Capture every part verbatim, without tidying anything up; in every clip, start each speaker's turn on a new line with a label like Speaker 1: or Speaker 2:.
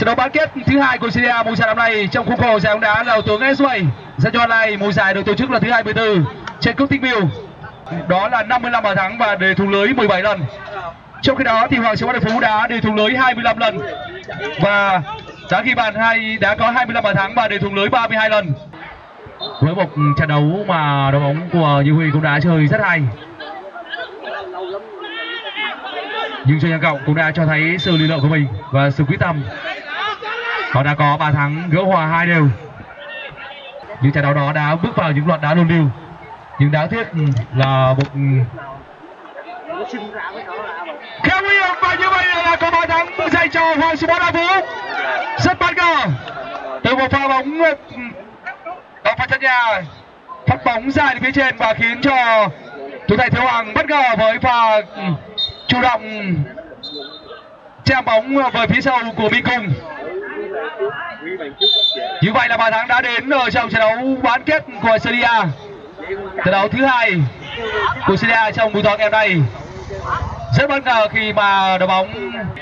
Speaker 1: trận đấu bán kết thứ hai của Serie A mùa giải năm nay trong khuôn khổ giải bóng đá là tướng ét bảy. Giải cho này mùa giải được tổ chức là thứ hai mươi tư trên cúp Tích Miêu. Đó là năm mươi lăm bàn thắng và đề thủng lưới mười bảy lần. Trong khi đó thì Hoàng Sư Bá Phú đã đề thủng lưới hai mươi lăm lần và đã ghi bàn hai đã có hai mươi lăm bàn thắng và đề thủng lưới ba mươi hai lần. Với một trận đấu mà đội bóng của Như Huy cũng đã chơi rất hay. Nhưng cho Nhân Cộng cũng đã cho thấy sự lý lượng của mình và sự quyết tâm. Họ đã có bàn thắng gỡ hòa hai đều. Nhưng trận đấu đó đã bước vào những loạt đá luân lưu. Nhưng đáng tiếc là một khá nguy hiểm và như vậy là có bàn thắng dành cho Hoàng Sư Bá Phú. Rất bất ngờ từ một pha bóng ở phần chân nhà phát bóng dài đến phía trên và khiến cho thủ thành Thiếu Hoàng bất ngờ với pha chủ động chạm bóng về phía sau của Minh Cung. Như vậy là bàn thắng đã đến ở trong trận đấu bán kết của Serie A, trận đấu thứ hai của Serie A trong buổi tối ngày hôm nay. Rất bất ngờ khi mà đội bóng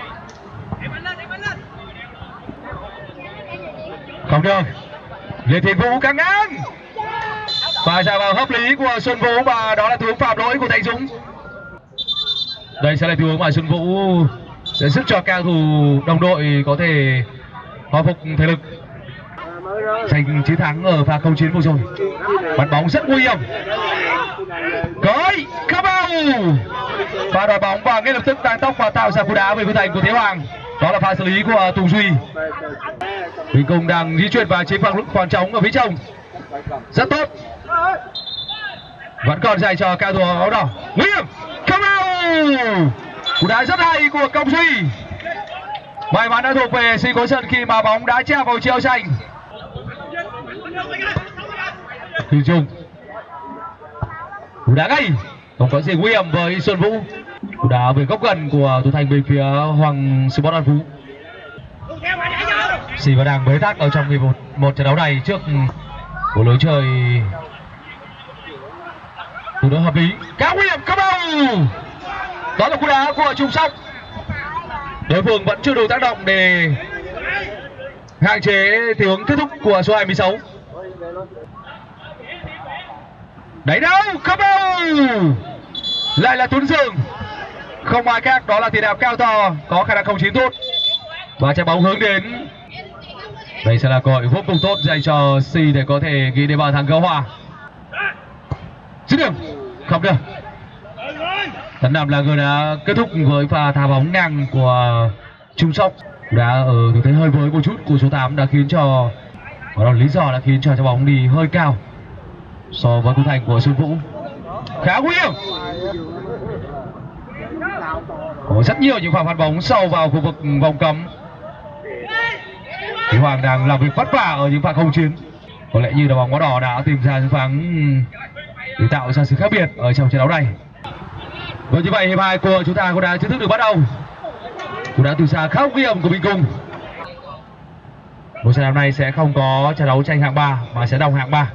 Speaker 1: không được. Lê Thiên Vũ căng ngang và ra vào hợp lý của Xuân Vũ và đó là tình huống phạm lỗi của Thành Dũng. Đây sẽ là tình huống mà Xuân Vũ sẽ giúp cho cao thủ đồng đội có thể hồi phục thể lực, giành chiến thắng ở pha không chiến vừa rồi. Bắn bóng rất nguy hiểm. Gói không bao và đội bóng và ngay lập tức tăng tốc và tạo ra cú đá về khung thành của Thế Hoàng. Đó là pha xử lý của Tùng Duy. Minh Cung đang di chuyển vào chiếnฝั่ng lúc khoảng trống ở phía trong. Rất tốt. Vẫn còn dành cho cao thủ áo đỏ. Nguy hiểm. Không bao. Cú đá rất hay của Công Duy. May mắn đã thuộc về Sinh Khối Sân khi mà bóng đã chạm vào chiều xanh. Thủy Trung. Cú đá ngay. Không có gì nguy hiểm với Xuân Vũ. Cú đá về góc gần của thủ thành bên phía Hoàng Sư Bá Phú. Sì và đang bế tắc ở trong một, một trận đấu này trước của lối chơi thủ đỡ hợp lý. Khá nguy hiểm. Không bao. Đó là cú đá của Trung Sóc. Đối phương vẫn chưa đủ tác động để hạn chế tình huống kết thúc của số hai mươi sáu. Đấy đâu. Không bao. Lại là Tuấn Dương. Không ai khác đó là tiền đạo cao to có khả năng không chiến tốt và trái bóng hướng đến. Đây sẽ là cơ hội vô cùng tốt dành cho Si để có thể ghi đến bàn thắng gỡ hòa. Dứt điểm không được. Tấn Nam là người đã kết thúc với pha thả bóng ngang của Trung Sóc. Đã ở tư thế hơi với một chút của số tám đã khiến cho đó là lý do đã khiến cho trái bóng đi hơi cao so với khung thành của Xuân Vũ. Khá nguy hiểm. Có rất nhiều những pha phạt bóng sâu vào khu vực vòng cấm. Thế Hoàng đang làm việc vất vả ở những pha không chiến. Có lẽ như đội bóng áo đỏ đã tìm ra chiến thắng để tạo ra sự khác biệt ở trong trận đấu này. Và như vậy hiệp hai của chúng ta cũng đã chính thức được bắt đầu. Cũng đã từ xa khá nguy hiểm của Minh Cung. Một trận đấu này sẽ không có trận đấu tranh hạng ba mà sẽ đồng hạng ba.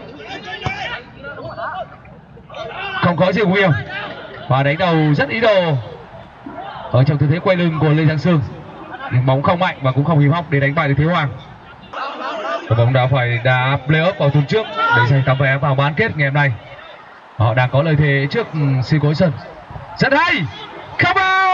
Speaker 1: Không có gì nguy hiểm và đánh đầu rất ý đồ ở trong tư thế quay lưng của Lê Giang Sương. Nhưng bóng không mạnh và cũng không hiểm hóc để đánh bại được Thế Hoàng. Đội bóng đã phải đá play-off vào tuần trước để giành tấm vé vào bán kết ngày hôm nay. Họ đang có lợi thế trước Sinh Khối Sân. Rất hay. Không bao.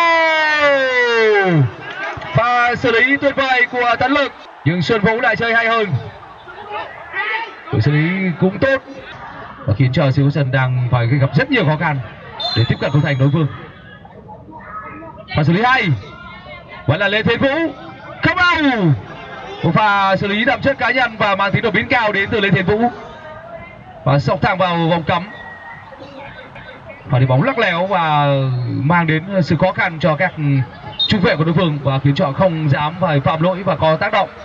Speaker 1: Và xử lý tuyệt vời của Tấn Lực. Nhưng Xuân Vũ lại chơi hay hơn. Đội xử lý cũng tốt và khiến cho Sinh Khối Sân đang phải gặp rất nhiều khó khăn để tiếp cận khung thành đối phương. Và xử lý hay vẫn là Lê Thiên Vũ. Không bao. Một pha xử lý đậm chất cá nhân và mang tính đột biến cao đến từ Lê Thiên Vũ và sọc thẳng vào vòng cấm. Và đi bóng lắc léo và mang đến sự khó khăn cho các trung vệ của đối phương và khiến cho không dám phải phạm lỗi và có tác động.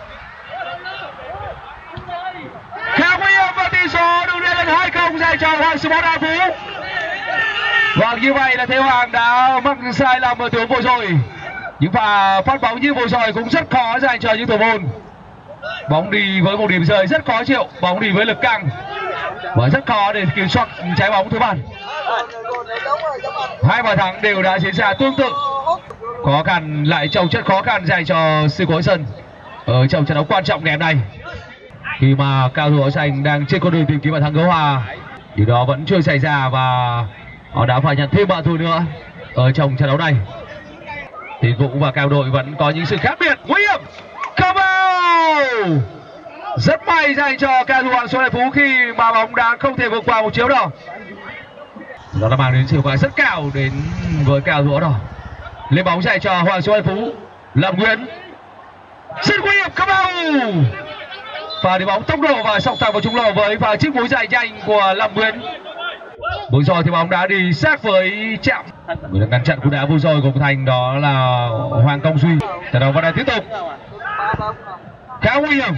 Speaker 1: Khá nguy hiểm và tỷ số được lên là hai không dành cho Hoàng Sư Bá Phú. Và như vậy là Thế Hoàng đã mắc sai lầm ở tình huống vừa rồi. Những pha phát bóng như vừa rồi cũng rất khó dành cho những thủ môn. Bóng đi với một điểm rơi rất khó chịu, bóng đi với lực căng và rất khó để kiểm soát trái bóng thứ bàn. Hai bàn thắng đều đã diễn ra tương tự. khó khăn lại trồng chất khó khăn dành cho sư Quế Sơn ở trong trận đấu quan trọng ngày hôm nay, khi mà cao thủ áo xanh đang trên con đường tìm kiếm bàn thắng gỡ hòa. Điều đó vẫn chưa xảy ra và họ đã phải nhận thêm bàn thua nữa ở trong trận đấu này. Thì Vũ và cao đội vẫn có những sự khác biệt. Nguy hiểm, không vào, rất may dành cho cao thủ Hoàng Xuân Đại Phú khi mà bóng đá không thể vượt qua một chiếu đỏ. Đó là mang đến sự quả rất cao đến với cao thủ đỏ. Lên bóng dành cho Hoàng Xuân Đại Phú, Lâm Nguyễn rất nguy hiểm, không vào. Và đi bóng tốc độ và sọc thẳng vào trúng lỗ với pha chiếc mũi dài nhanh của Lâm Nguyễn. Vừa rồi thì bóng đá đi sát với chạm. Người ngăn chặn cú đá vừa rồi của Thành đó là Hoàng Công Duy. Trận đấu vẫn đang tiếp tục. Khá nguy hiểm.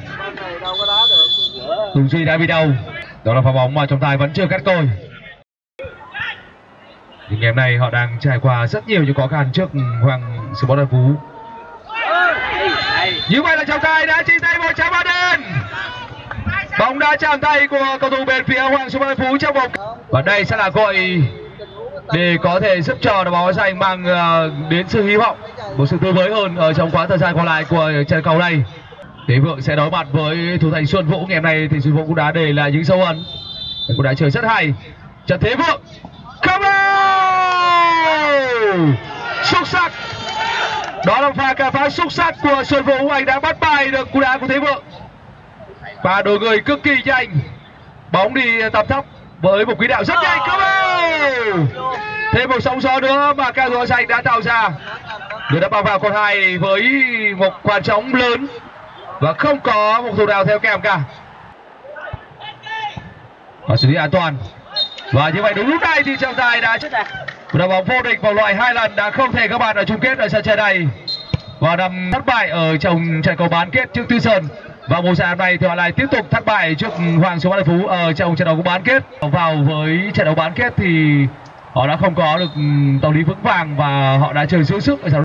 Speaker 1: Tùng Duy đã bị đau. Đó là pha bóng mà trọng tài vẫn chưa cắt còi. Thì ngày hôm nay họ đang trải qua rất nhiều những khó khăn trước Hoàng Sport Đại Phú. Như vậy là trọng tài đã chỉ tay một trái bóng đen. Bóng đã chạm tay của cầu thủ bên phía Hoàng Sport Đại Phú trong vòng. Và đây sẽ là gọi để có thể giúp cho đội bóng áo xanh mang đến sự hy vọng, một sự tươi mới hơn ở trong quãng thời gian còn lại của trận cầu này. Thế Vượng sẽ đối mặt với thủ thành Xuân Vũ. Ngày hôm nay thì Xuân Vũ cũng đã để lại những dấu ấn, cũng đã chơi rất hay. Trận Thế Vượng không vào, xuất sắc. Đó là pha cà phá xuất sắc của Xuân Vũ. Anh đã bắt bài được cú đá của Thế Vượng và đội người cực kỳ nhanh. Bóng đi tầm thấp với một quỹ đạo rất nhanh, không vào. Thêm một sóng gió nữa mà cao thủ áo xanh đã tạo ra. Người đã bao vào con hai với một khoảng trống lớn và không có một thủ nào theo kèm cả. Và xử lý an toàn. Và như vậy đúng lúc này thì trọng tài đã đội bóng vô địch vòng loại hai lần đã không thể các bạn ở chung kết ở sân chơi này và nằm thất bại ở trong trận cầu bán kết trước Tư Sơn. Và mùa giải này thì họ lại tiếp tục thất bại trước Hoàng Xuân Đại Phú ở trong trận đấu bán kết. Vào với trận đấu bán kết thì họ đã không có được tâm lý vững vàng và họ đã chơi xuống sức.